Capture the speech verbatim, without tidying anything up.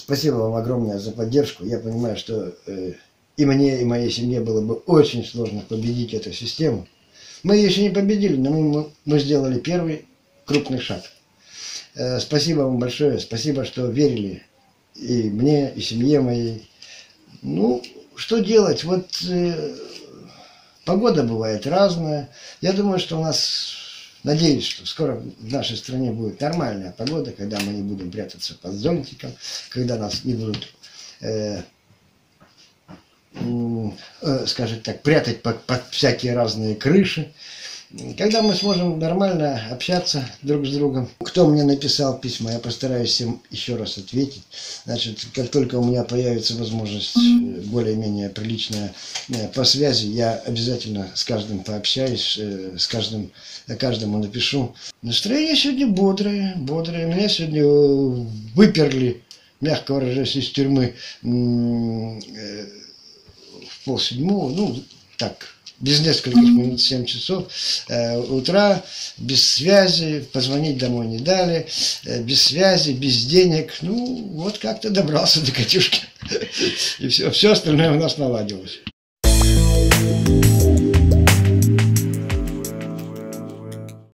Спасибо вам огромное за поддержку. Я понимаю, что э, и мне, и моей семье было бы очень сложно победить эту систему. Мы ее еще не победили, но мы, мы сделали первый крупный шаг. Э, спасибо вам большое. Спасибо, что верили и мне, и семье моей. Ну, что делать? Вот э, погода бывает разная. Я думаю, что у нас... Надеюсь, что скоро в нашей стране будет нормальная погода, когда мы не будем прятаться под зонтиком, когда нас не будут, э, э, скажем так, прятать под, под всякие разные крыши. Когда мы сможем нормально общаться друг с другом. Кто мне написал письма, я постараюсь всем еще раз ответить. Значит, как только у меня появится возможность более-менее приличная по связи, я обязательно с каждым пообщаюсь, с каждым, каждому напишу. Настроение сегодня бодрое, бодрое. Меня сегодня выперли, мягко выражаясь, из тюрьмы в полседьмого, ну, так, без нескольких минут, семь часов э, утра, без связи, позвонить домой не дали, э, без связи, без денег. Ну, вот как-то добрался до Катюшки. И все, все остальное у нас наладилось.